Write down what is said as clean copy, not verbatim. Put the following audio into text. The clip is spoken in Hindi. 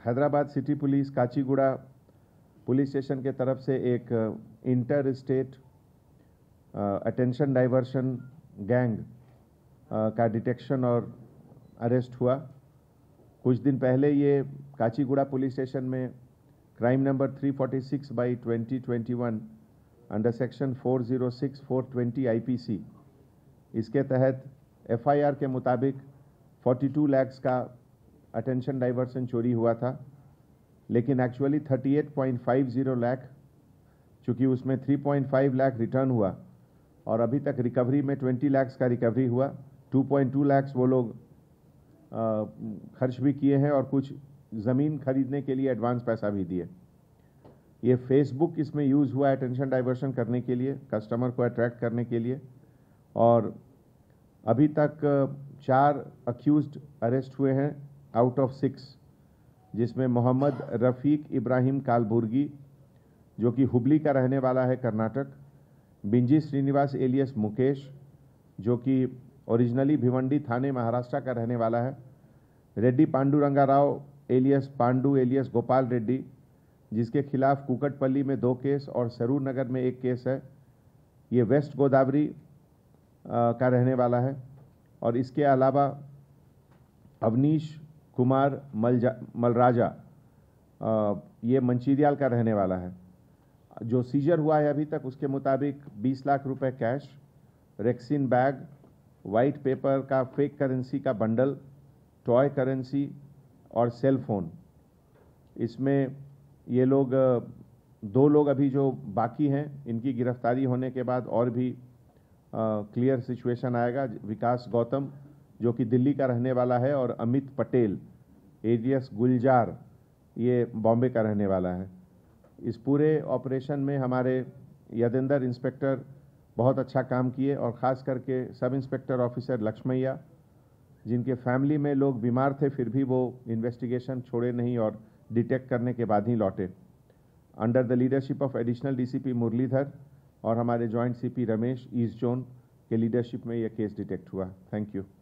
Hyderabad city police Kachiguda police station के तरफ से एक inter state attention diversion gang का डिटेक्शन और अरेस्ट हुआ। कुछ दिन पहले ये काचीगुड़ा पुलिस स्टेशन में crime number 346/2021 under section 406/420 IPC, इसके तहत FIR के मुताबिक 42 लाख का अटेंशन डाइवर्सन चोरी हुआ था, लेकिन एक्चुअली 38.50 लाख, चूँकि उसमें 3.5 लाख रिटर्न हुआ और अभी तक रिकवरी में 20 लाख का रिकवरी हुआ। 2.2 लाख वो लोग खर्च भी किए हैं और कुछ ज़मीन खरीदने के लिए एडवांस पैसा भी दिए। ये फेसबुक इसमें यूज़ हुआ अटेंशन डाइवर्शन करने के लिए, कस्टमर को अट्रैक्ट करने के लिए। और अभी तक 4 अक्यूज्ड अरेस्ट हुए हैं आउट ऑफ 6, जिसमें मोहम्मद रफ़ीक इब्राहिम कालबुर्गी जो कि हुबली का रहने वाला है कर्नाटक, बिंजी श्रीनिवास एलियस मुकेश जो कि ओरिजिनली भिवंडी थाने महाराष्ट्र का रहने वाला है, रेड्डी पांडुरंगा राव एलियस पांडू एलियस गोपाल रेड्डी जिसके खिलाफ कुकटपल्ली में 2 केस और सरूर नगर में 1 केस है। ये वेस्ट गोदावरी का रहने वाला है। और इसके अलावा अवनीश कुमार मलराजा ये मंचिरियाल का रहने वाला है। जो सीजर हुआ है अभी तक उसके मुताबिक 20 लाख रुपए cash, rexine bag, white paper का फेक करेंसी का बंडल, टॉय करेंसी और सेल फोन। इसमें ये लोग 2 लोग अभी जो बाकी हैं, इनकी गिरफ्तारी होने के बाद और भी क्लियर सिचुएशन आएगा। विकास गौतम जो कि दिल्ली का रहने वाला है और अमित पटेल एलियस गुलजार ये बॉम्बे का रहने वाला है। इस पूरे ऑपरेशन में हमारे यदेंद्र इंस्पेक्टर बहुत अच्छा काम किए और ख़ास करके सब इंस्पेक्टर ऑफिसर लक्ष्मैया, जिनके फैमिली में लोग बीमार थे फिर भी वो इन्वेस्टिगेशन छोड़े नहीं और डिटेक्ट करने के बाद ही लौटे। Under the leadership of additional DCP Muralidhar और हमारे joint CP Ramesh east zone के लीडरशिप में यह केस डिटेक्ट हुआ। Thank you.